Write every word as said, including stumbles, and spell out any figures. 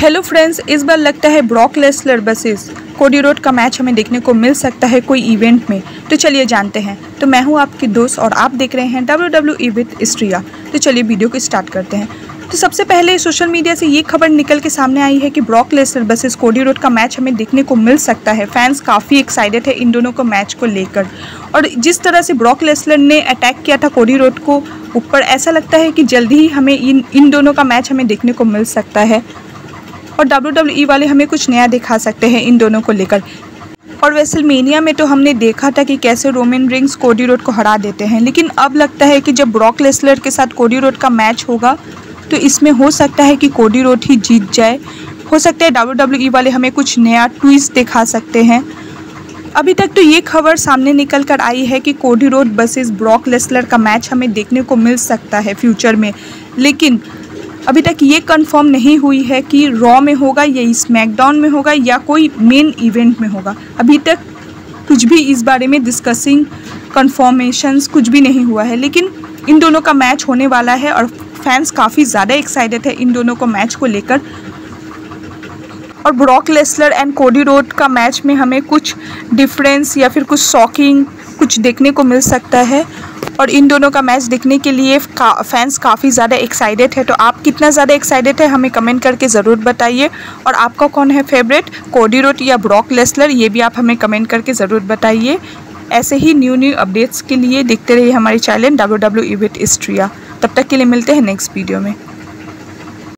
Hello friends, इस बार लगता है Brock Lesnar versus Cody Rhodes का मैच हमें देखने को मिल सकता है कोई इवेंट में। तो चलिए जानते हैं। तो मैं हूं आपकी दोस्त और आप देख रहे हैं डब्ल्यू डब्ल्यू ई विद स्ट्रिया। तो चलिए वीडियो को स्टार्ट करते हैं। तो सबसे पहले सोशल मीडिया से ये खबर निकल के सामने आई है कि Brock Lesnar versus Cody Rhodes का मैच हमें देखने को मिल सकता है। फैंस काफ़ी एक्साइटेड है इन दोनों को मैच को लेकर। और जिस तरह से ब्रॉक लेसलर ने अटैक किया था कोडी रोड को ऊपर, ऐसा लगता है कि जल्दी ही हमें इन इन दोनों का मैच हमें देखने को मिल सकता है और डब्ल्यू डब्ल्यू ई वाले हमें कुछ नया दिखा सकते हैं इन दोनों को लेकर। और रेसलमेनिया में तो हमने देखा था कि कैसे रोमन रिंग्स कोडी रोड को हरा देते हैं, लेकिन अब लगता है कि जब ब्रॉक लेसलर के साथ कोडी रोड का मैच होगा तो इसमें हो सकता है कि कोडी रोड ही जीत जाए। हो सकता है डब्ल्यू डब्ल्यू ई वाले हमें कुछ नया ट्विस्ट दिखा सकते हैं। अभी तक तो ये खबर सामने निकल कर आई है कि कोडी रोड वर्सेस ब्रॉक लेसलर का मैच हमें देखने को मिल सकता है फ्यूचर में, लेकिन अभी तक ये कंफर्म नहीं हुई है कि रॉ में होगा या स्मैकडाउन में होगा या कोई मेन इवेंट में होगा। अभी तक कुछ भी इस बारे में डिस्कसिंग कंफर्मेशंस कुछ भी नहीं हुआ है, लेकिन इन दोनों का मैच होने वाला है और फैंस काफ़ी ज़्यादा एक्साइटेड है इन दोनों को मैच को लेकर। और Brock Lesnar and Cody Rhodes का मैच में हमें कुछ डिफरेंस या फिर कुछ शॉकिंग कुछ देखने को मिल सकता है और इन दोनों का मैच देखने के लिए का, फैंस काफ़ी ज़्यादा एक्साइटेड है। तो आप कितना ज़्यादा एक्साइटेड है हमें कमेंट करके ज़रूर बताइए। और आपका कौन है फेवरेट, कोडी रोड या ब्रॉक लेसलर, ये भी आप हमें कमेंट करके ज़रूर बताइए। ऐसे ही न्यू न्यू अपडेट्स के लिए देखते रहिए हमारे channel W W E with स्ट्रिया। तब तक के लिए मिलते हैं नेक्स्ट वीडियो में।